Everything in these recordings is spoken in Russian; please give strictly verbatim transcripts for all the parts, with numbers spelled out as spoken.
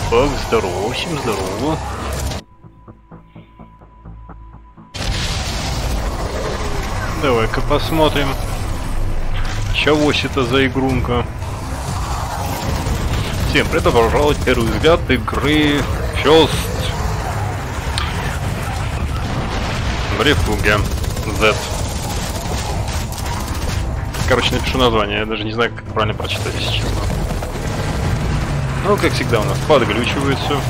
Так, здорово, всем здорово. Давай-ка посмотрим, чего это за игрунка. Всем привет, добро пожаловать в первый взгляд игры First Refuge Z. Короче, напишу название, я даже не знаю, как правильно прочитать, если честно. Ну, как всегда, у нас подглючивает все.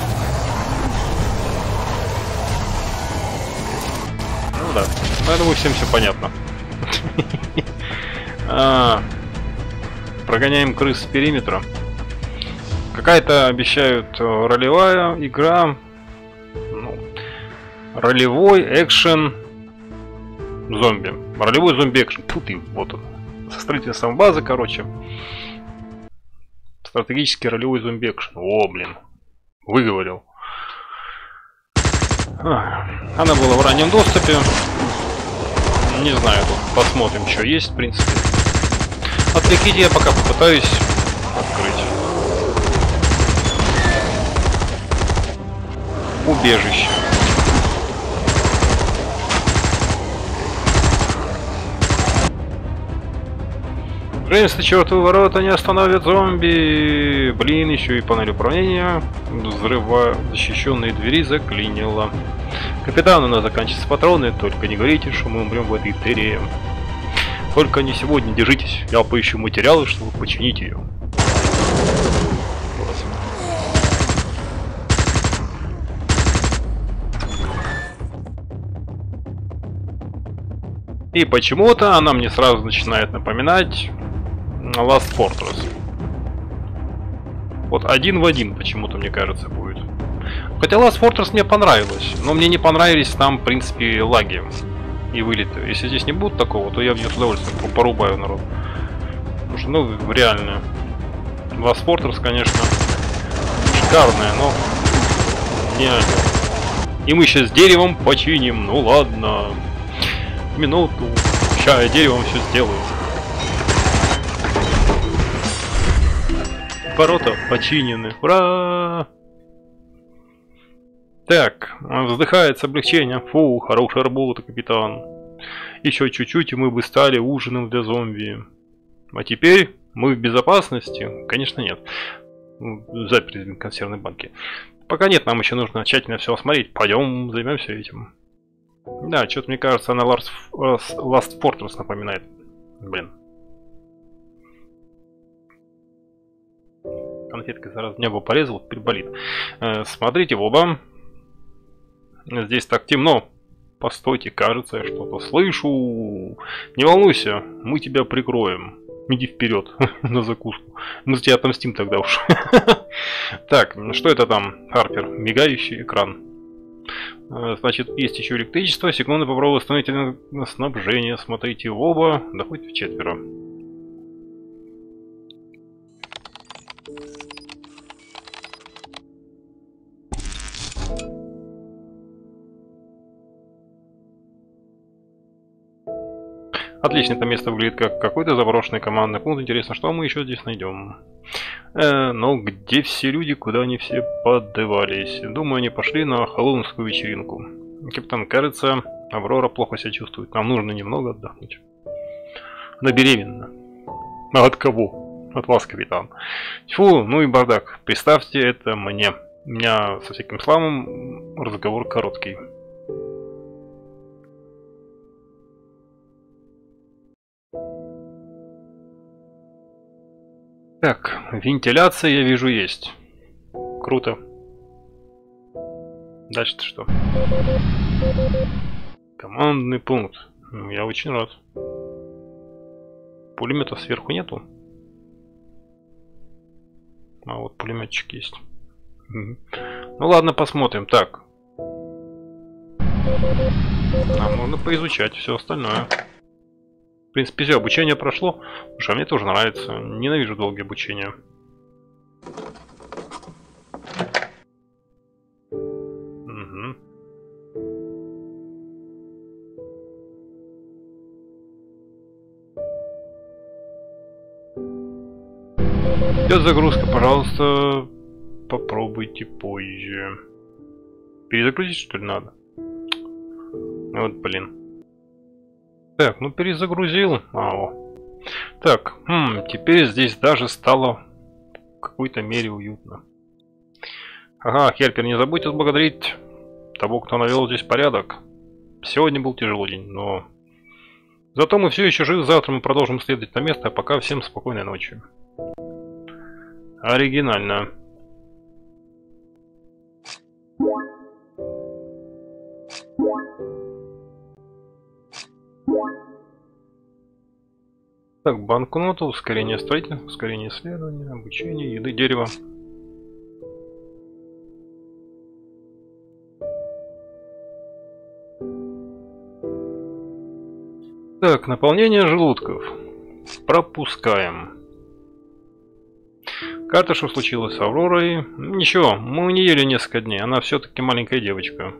Ну да, ну, я думаю, всем все понятно. а, Прогоняем крыс с периметра. Какая-то, обещают, ролевая игра. Ну, ролевой экшен зомби. Ролевой зомби экшен. Фу ты, вот он. Со строительством базы, короче. Стратегический ролевой зомби экшен. О, блин. Выговорил. Она была в раннем доступе. Не знаю, тут посмотрим, что есть, в принципе. Отвлеките, я пока попытаюсь открыть. Убежище. Если чертовы ворота не остановят зомби. Блин, еще и панель управления. Взрыва защищенные двери заклинило. Капитан, у нас заканчиваются патроны. Только не говорите, что мы умрем в этой дыре. Только не сегодня, держитесь. Я поищу материалы, чтобы починить ее. И почему-то она мне сразу начинает напоминать Last Fortress. Вот один в один почему-то, мне кажется, будет. Хотя Last Fortress мне понравилось, но мне не понравились там, в принципе, лаги и вылеты. Если здесь не будет такого, то я в нее с удовольствием порубаю народ. Потому что, ну, реально. Last Fortress, конечно, шикарная, но не один. И мы сейчас деревом починим, ну ладно. Минуту. Ща я деревом все сделаю. Ворота починены. Ура! Так, вздыхает с облегчением. Фу, хорошая работа, капитан. Еще чуть-чуть, и мы бы стали ужином для зомби. А теперь мы в безопасности? Конечно, нет. Заперты в консервной банке. Пока нет, нам еще нужно тщательно все осмотреть. Пойдем, займемся этим. Да, что-то мне кажется, она Last, Last Fortress напоминает. Блин. Конфетка сразу в небо порезала, теперь болит. Э, смотрите в оба. Здесь так темно. Постойте, кажется, я что-то слышу. Не волнуйся, мы тебя прикроем. Иди вперед на закуску. Мы за тебя отомстим тогда уж. Так, что это там, Харпер? Мигающий экран. Значит, есть еще электричество. Секунду попробую восстановить снабжение. Смотрите в оба. Да хоть в четверо. Отлично, это место выглядит как какой-то заброшенный командный пункт. Интересно, что мы еще здесь найдем? Э, но где все люди, куда они все поддевались? Думаю, они пошли на хэллоуинскую вечеринку. Капитан, кажется, Аврора плохо себя чувствует. Нам нужно немного отдохнуть. Она беременна. А от кого? От вас, капитан. Тьфу, ну и бардак. Представьте это мне. У меня со всяким славом разговор короткий. Так, вентиляция, я вижу, есть. Круто. Дальше-то что? Командный пункт. Я очень рад. Пулеметов сверху нету. А вот пулеметчик есть. Ну ладно, посмотрим. Так. Нам нужно поизучать все остальное. В принципе, все, обучение прошло. Слушай, а мне тоже нравится. Ненавижу долгие обучения. Угу. Идет загрузка, пожалуйста. попробуйте позже. Перезагрузить, что ли, надо? Вот, блин. Так, ну перезагрузил. Ау. Так, хм, теперь здесь даже стало в какой-то мере уютно. Ага, Хелпер, не забудьте благодарить того, кто навел здесь порядок. Сегодня был тяжелый день, но... Зато мы все еще живы, завтра мы продолжим следовать на место, а пока всем спокойной ночи. Оригинально. Так, банкнота, ускорение строительства, ускорение исследования, обучение, еды, дерево. Так, наполнение желудков. Пропускаем. Карта, что случилось с Авророй. Ничего, мы не ели несколько дней, она все-таки маленькая девочка.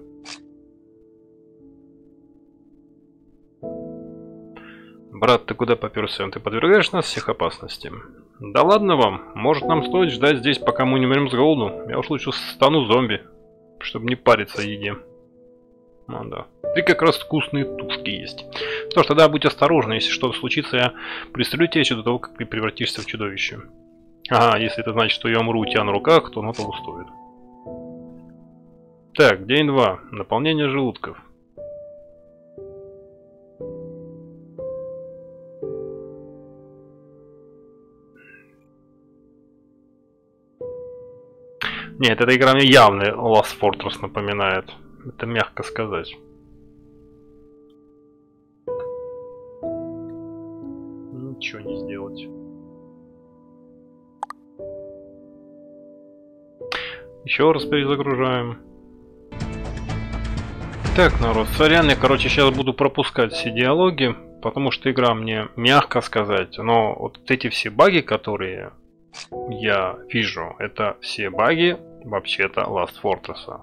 Брат, ты куда попёрся? Ты подвергаешь нас всех опасности? Да ладно вам, может нам стоит ждать здесь, пока мы не умрем с голоду? Я уж лучше стану зомби, чтобы не париться о еде. Ну да. Ты как раз вкусные тушки есть. Что ж, тогда будь осторожна, если что-то случится, я пристрелю тебя еще до того, как ты превратишься в чудовище. Ага, если это значит, что я умру у тебя на руках, то оно того стоит. Так, день два. Наполнение желудков. Нет, эта игра мне явно Last Fortress напоминает. Это мягко сказать. Ничего не сделать. Еще раз перезагружаем. Так, народ, сорян, я, короче, сейчас буду пропускать все диалоги, потому что игра мне, мягко сказать, но вот эти все баги, которые я вижу, это все баги вообще-то Last Fortress.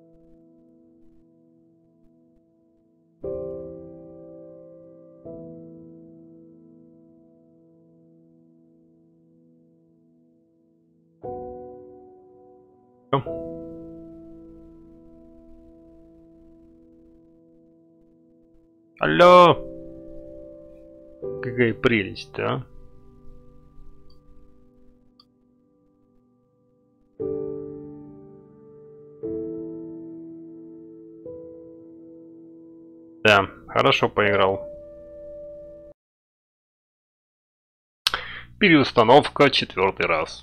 Алло! Какая прелесть, да? Да, хорошо поиграл. Переустановка четвертый раз.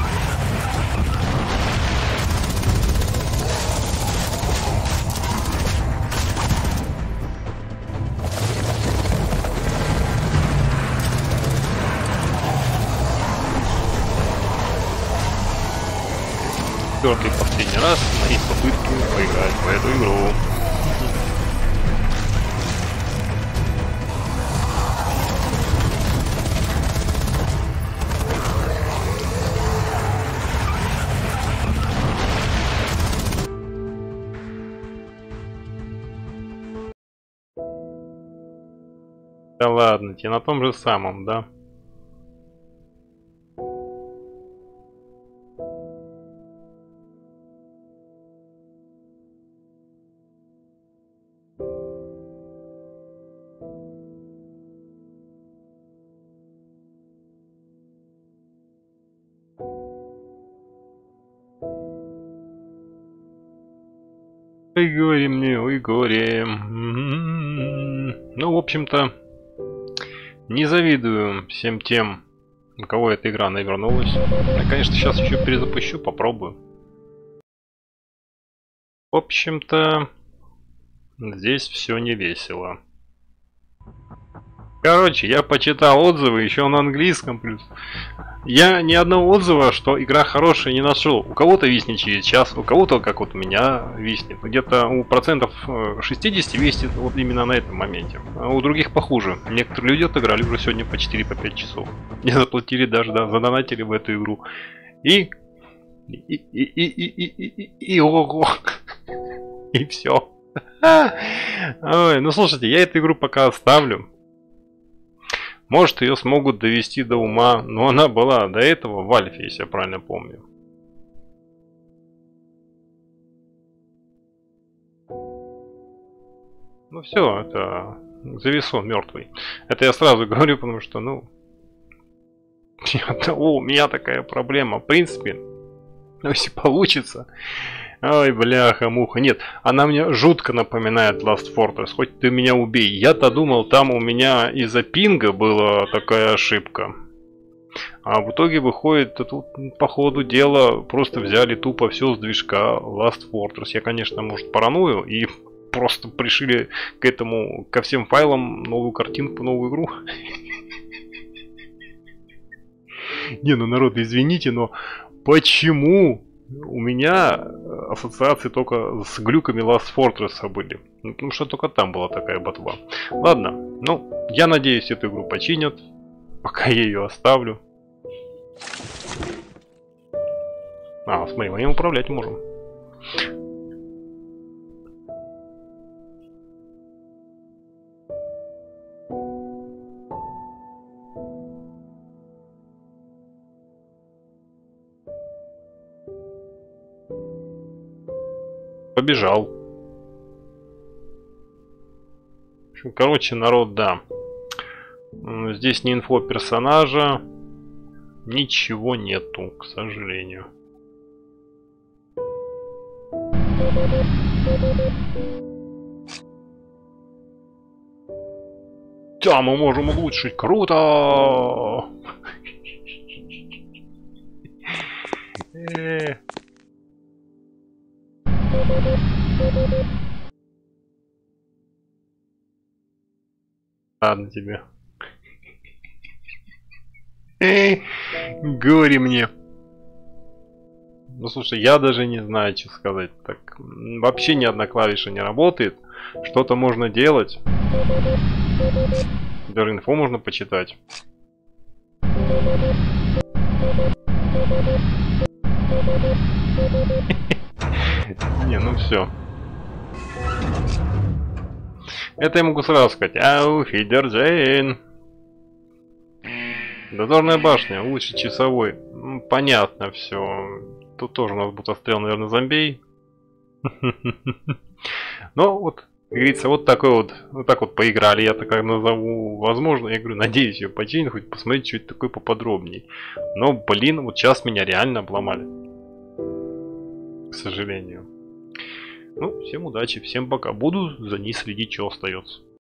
Четвертый последний раз мои попытки поиграть в эту игру. Да ладно, тебе на том же самом, да? Ой, горе мне, ой, горе. Ну, в общем-то, не завидую всем тем, у кого эта игра навернулась. Я, конечно, сейчас еще перезапущу, попробую. В общем-то, здесь все не весело. Короче, я почитал отзывы, еще на английском плюс. Я ни одного отзыва, что игра хорошая, не нашел. У кого-то виснет через час, у кого-то, как вот у меня, виснет. Где-то у процентов шестьдесят виснет вот именно на этом моменте. А у других похуже. Некоторые люди отыграли уже сегодня по четыре-пять часов. Не заплатили даже, да, задонатили в эту игру. И... И... И... И... И... И... И... И... Ого! И все. Ой, ну слушайте, я эту игру пока оставлю. Может, ее смогут довести до ума, но она была до этого в альфе, если я правильно помню. Ну все, это завесон мертвый. Это я сразу говорю, потому что, ну, о, у меня такая проблема. В принципе, ну, если получится. Ой, бляха-муха. Нет, она мне жутко напоминает Last Fortress. Хоть ты меня убей. Я-то думал, там у меня из-за пинга была такая ошибка. А в итоге выходит, тут по ходу дела просто взяли тупо все с движка Last Fortress. Я, конечно, может, параную и просто пришили к этому, ко всем файлам новую картинку, новую игру. Не, ну народ, извините, но почему у меня ассоциации только с глюками Last Fortress были? Ну что только там была такая ботва. Ладно, ну, я надеюсь, эту игру починят, пока я ее оставлю. А, смотри, мы им управлять можем. Побежал. Короче, народ, да. Здесь не инфо персонажа. Ничего нету, к сожалению. Да, мы можем улучшить. Круто! Ладно тебе. Говори мне. Ну слушай, я даже не знаю, что сказать. Так, вообще ни одна клавиша не работает. Что-то можно делать. Даже инфо можно почитать. Не, ну все. Это я могу сразу сказать. Ау, Фидерджейн. Дозорная башня, лучше часовой. Ну, понятно все. Тут тоже у нас будет отстрел, наверное, зомбей. Но вот, как говорится, вот такой вот, вот так вот поиграли, я так назову. Возможно, я говорю, надеюсь ее починить, хоть посмотреть что-то такое поподробнее. Но, блин, вот сейчас меня реально обломали. К сожалению. Ну, всем удачи, всем пока. Буду за ней следить, что остается.